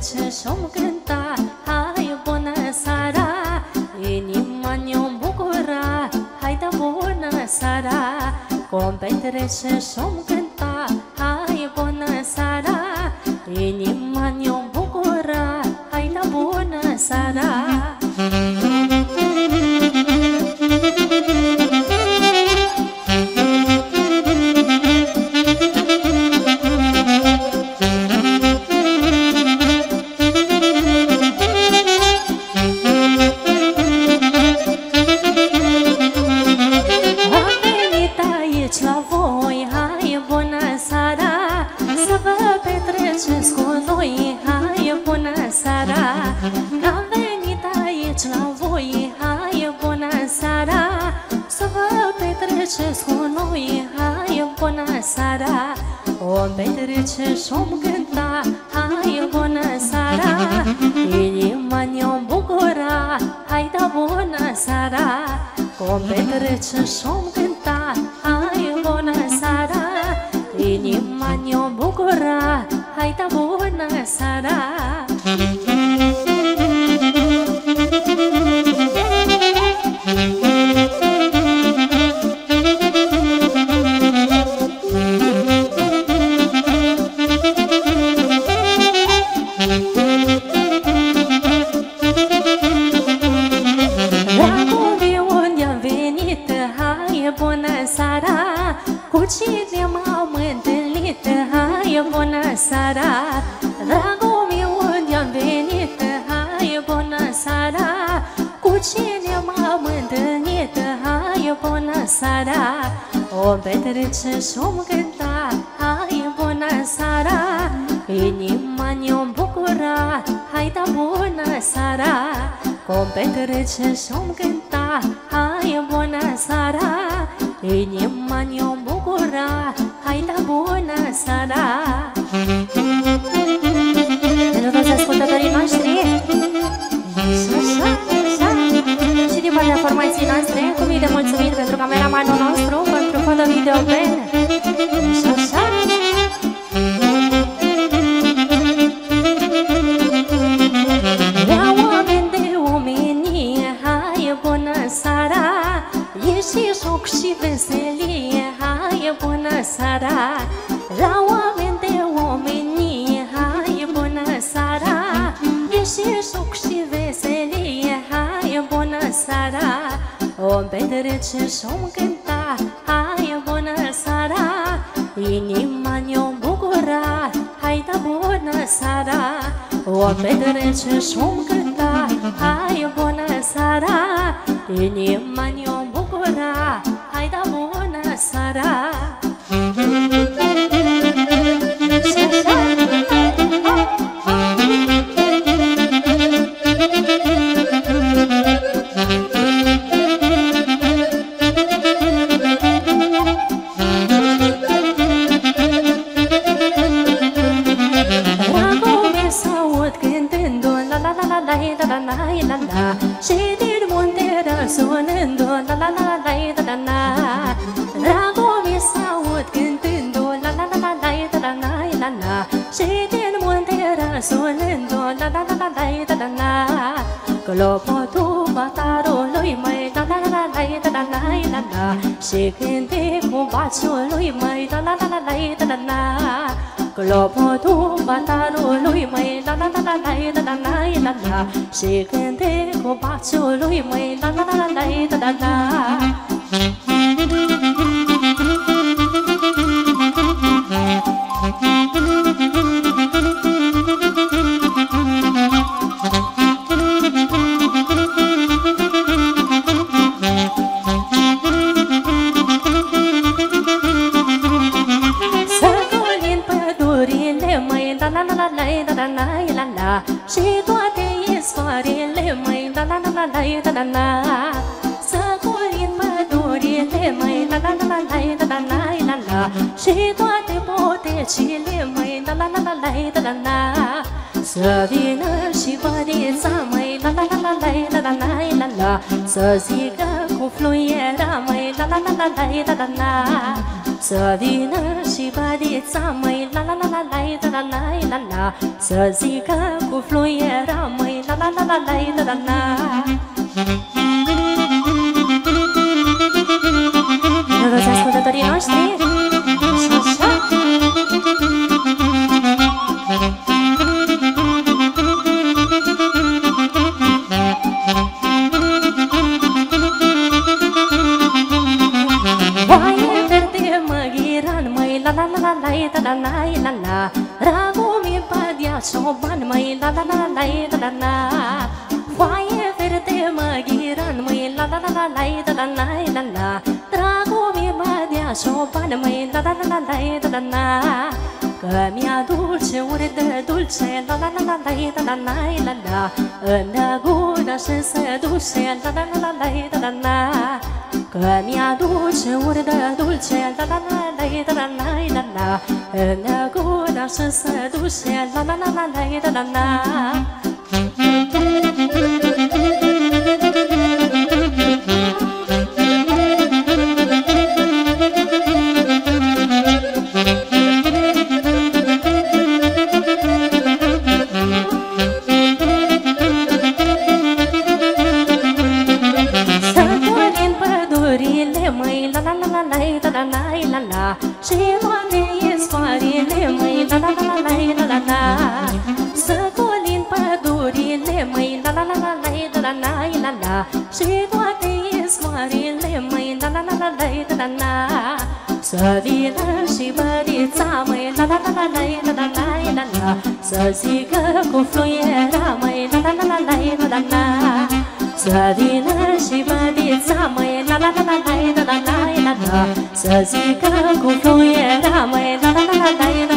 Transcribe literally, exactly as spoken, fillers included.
petrece și-om cânta. Hai, bună seara, inima ne-o bucura. Hai, da, bună seara, cum petrece și-om cânta. Hai, bună seara, inima ne-o bucura. Hai, da, bună seara. Om petrece și-om cânta. Hai, bună seara, inima ne-o bucura. Hai, da, bună seara, om petrece și-om cânta. Hai, bună seara, inima ne-o bucura. Hai, da, bună seara. Cine m-am întâlnit? Hai, bună seara, dragul meu, unde-am venit? Hai, bună seara, cu cine m-am întâlnit? Hai, bună seara, om petrece și-om cânta. Hai, bună seara, inima ne-o bucura. Hai, da, bună seara, om petrece și-om cânta. Hai, bună seara, inima ne-o bucura. Hai, da, bună seara. Pentru toți ascultătorii noștri și așa, așa, și din partea formației noastre, cu mii de mulțumiri pentru cameramanul nostru, pentru foto-video Ben. Și așa. La oameni de omenie, hai, bună seara, e și joc și veselie. Hai, bună seara, la oameni de omenie. Hai, bună seara, e și joc și veselie. Hai, bună seara, om petrece și-om cânta. Hai, bună seara, inima ne-o bucura. Hai, da, bună seara, om petrece și-om cânta. Hai, bună seara, inima ne-o bucura. Hai, da, bună seara. Și din munte răsunându, la la la la la la la. Dragul mi s-aud cântându, la la la la la la la la la. Și din munte răsunându, la la la la la la la. Clopotul batarului măi, la la la la la la la la. Și cântecul baciului măi, la la la la la la la. Clopotul batarului măi, la la la la la la la la la. Și cântecul baciului măi, la la la la la la la. Și toate izvoarele măi, la la la la la la la. Să corin pădurile măi, la la la la la la la la la. Și toate potecile măi, la la la la la la la. Să vină și bărița măi, la la la la la la la la la. Să zică cu cu fluiera, măi, la la la la la la la la. Să vină și bădița, măi, la la la la la la la la la. Să zică cu fluiera, măi, la la la la la la la. Toți ascultătorii noștri, și așa. Oaie verde măghiran, măi, la la la la la la la la la. Ragumi padea șoban, măi, la la la la la la la. Oaie verde măghiran, măi, la la la la la la la la la. Ragumi padea șoban, măi, la la la la la la la. Că mi-aduce urdă dulce, la la la la la la la la la. În gură și se duce, la la la la la la la. Că mi-aduce urdă dulce, la la la la la la la la. În gură și se duce, la la la la la la la. Măi, la la la la la la la la la. Și moare soarele, măi, la la la la la la la. Să colin pădurile, măi, la la la la la la la la la. Și toate soarele, măi, la la la la la la la. Să vină și bărița, măi, la la la la la la la la la. Să zică cu fluiera, măi, la la la la la la la. Să vină și bădița, măi, la la la la la la la la la. Să zică cu fluiera, măi, la la la la la la.